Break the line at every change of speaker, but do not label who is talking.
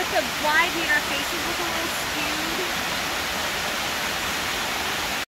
with the wide made our faces look a little